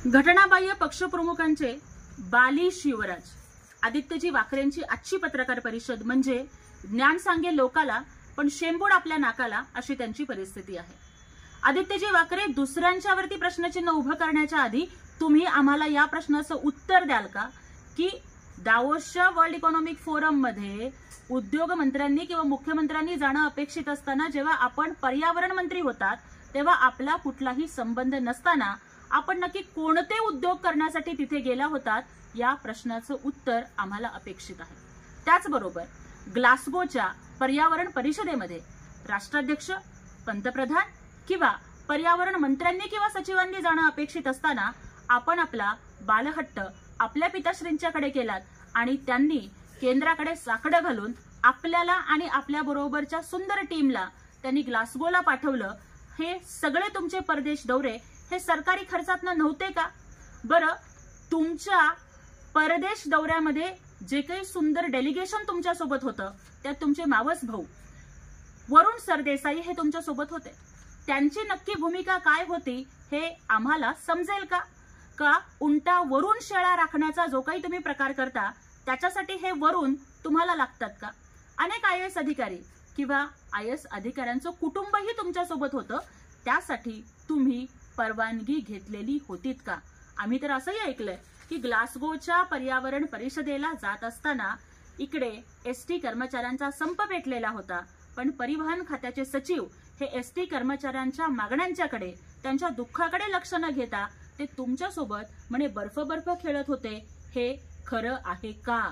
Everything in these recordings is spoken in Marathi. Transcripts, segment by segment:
घटनाबाह्य पक्षप्रमुखांचे बाली शिवराज आदित्यजी वाकरेंची आजची पत्रकार परिषद म्हणजे ज्ञान सांगे लोकाला पण शेंबूड आपल्या नाकाला अशी त्यांची परिस्थिती आहे। आदित्यजी वाकरे दुसऱ्यांच्यावरती प्रश्नचिन्ह उभं करण्याच्या आधी तुम्ही आम्हाला या प्रश्नाचं उत्तर द्याल का की दावोसच्या वर्ल्ड इकॉनॉमिक फोरम मध्ये उद्योग मंत्र्यांनी किंवा मुख्यमंत्र्यांनी जाणं अपेक्षित असताना जेव्हा आपण पर्यावरण मंत्री होतात तेव्हा आपला कुठलाही संबंध नसताना आपण नक्की कोणते उद्योग करण्यासाठी तिथे गेला होतात या प्रश्नाचं उत्तर आम्हाला अपेक्षित आहे। त्याचबरोबर ग्लासगोच्या पर्यावरण परिषदेमध्ये राष्ट्राध्यक्ष, पंतप्रधान किंवा पर्यावरण मंत्र्यांनी किंवा सचिवांनी जाणं अपेक्षित असताना आपण आपला बालहट्ट आपल्या पिताश्रींच्याकडे केलात आणि त्यांनी केंद्राकडे साकडं घालून आपल्याला आणि आपल्या बरोबरच्या सुंदर टीमला त्यांनी ग्लासगोला पाठवलं। हे सगळे तुमचे परदेश दौरे हे सरकारी खर्चातनं नव्हते का? बरं, तुमच्या परदेश दौऱ्यामध्ये जे काही सुंदर डेलिगेशन तुमच्या सोबत होतं त्यात तुमचे मावस भाऊ वरुण सरदेसाई हे तुमच्या सोबत होते। त्यांची नक्की भूमिका काय होती हे आम्हाला समजेल का? का उंटा वरुण शेळा राखण्याचा जो काही तुम्ही प्रकार करता त्याच्यासाठी हे वरुण तुम्हाला लागतात का? अनेक IAS अधिकारी किंवा IAS अधिकाऱ्यांचं कुटुंबही तुमच्या सोबत होतं, त्यासाठी तुम्ही परवानगी घेतलेली होतीत का? आम्ही तर असंही ऐकलंय की ग्लासगोच्या पर्यावरण परिषदेला जात असताना इकडे ST कर्मचाऱ्यांचा संप पेटलेला होता, पण परिवहन खात्याचे सचिव हे ST कर्मचाऱ्यांच्या मागण्यांच्याकडे त्यांच्या दुःखाकडे लक्ष न घेता ते तुमच्या सोबत म्हणे बर्फ खेळत होते। हे खरं आहे का?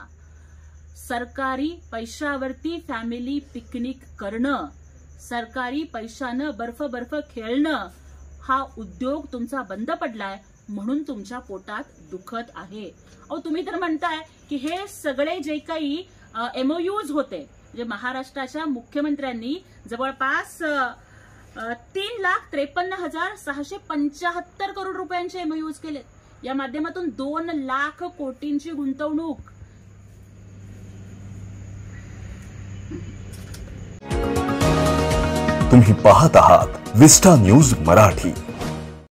सरकारी पैशावरती फॅमिली पिकनिक करणं, सरकारी पैशानं बर्फ खेळणं हा उद्योग तुमचा बंद पडलाय म्हणून तुमच्या पोटात दुखत आहे। अहो, तुम्ही तर म्हणताय की हे सगळे जे काही MOUs होते जे महाराष्ट्राच्या मुख्यमंत्र्यांनी जवळपास 3,53,675 करोड रुपयांचे MOUs केले। या माध्यमातून 2 लाख कोटींची गुंतवणूक। तुम्ही पाहत आहात विस्टा न्यूज मराठी।